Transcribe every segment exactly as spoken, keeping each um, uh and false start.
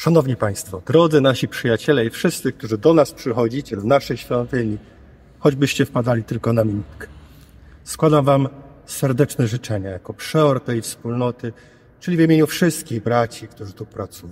Szanowni Państwo, drodzy nasi przyjaciele i wszyscy, którzy do nas przychodzicie, do naszej świątyni, choćbyście wpadali tylko na minutkę, składam Wam serdeczne życzenia jako przeor tej wspólnoty, czyli w imieniu wszystkich braci, którzy tu pracują.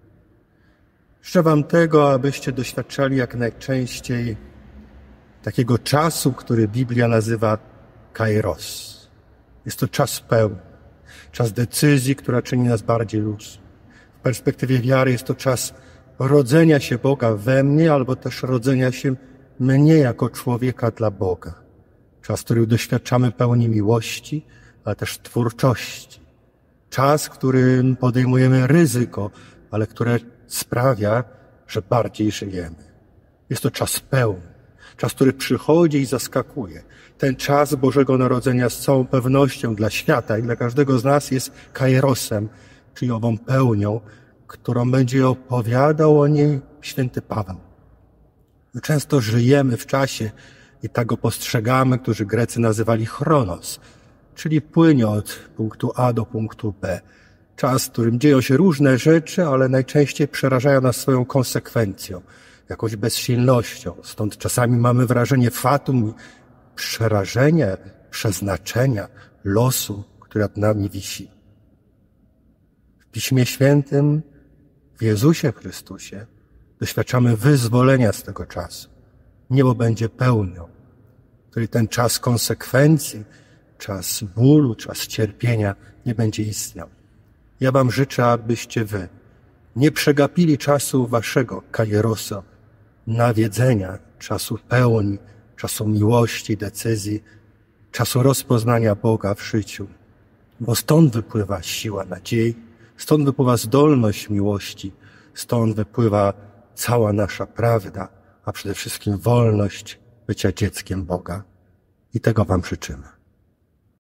Życzę Wam tego, abyście doświadczali jak najczęściej takiego czasu, który Biblia nazywa kairos. Jest to czas pełny, czas decyzji, która czyni nas bardziej ludźmi. W perspektywie wiary jest to czas rodzenia się Boga we mnie, albo też rodzenia się mnie jako człowieka dla Boga. Czas, w którym doświadczamy pełni miłości, ale też twórczości. Czas, w którym podejmujemy ryzyko, ale które sprawia, że bardziej żyjemy. Jest to czas pełny. Czas, który przychodzi i zaskakuje. Ten czas Bożego Narodzenia z całą pewnością dla świata i dla każdego z nas jest kairosem, czyli ową pełnią, którą będzie opowiadał o niej święty Paweł. My często żyjemy w czasie i tak go postrzegamy, którzy Grecy nazywali chronos, czyli płynie od punktu A do punktu B. Czas, w którym dzieją się różne rzeczy, ale najczęściej przerażają nas swoją konsekwencją, jakąś bezsilnością. Stąd czasami mamy wrażenie fatum, przerażenia, przeznaczenia, losu, który nad nami wisi. W Piśmie Świętym, w Jezusie Chrystusie doświadczamy wyzwolenia z tego czasu. Niebo będzie pełnią, który ten czas konsekwencji, czas bólu, czas cierpienia nie będzie istniał. Ja Wam życzę, abyście Wy nie przegapili czasu Waszego kairosa, nawiedzenia, czasu pełni, czasu miłości, decyzji, czasu rozpoznania Boga w życiu. Bo stąd wypływa siła nadziei, stąd wypływa zdolność miłości, stąd wypływa cała nasza prawda, a przede wszystkim wolność bycia dzieckiem Boga. I tego Wam życzymy.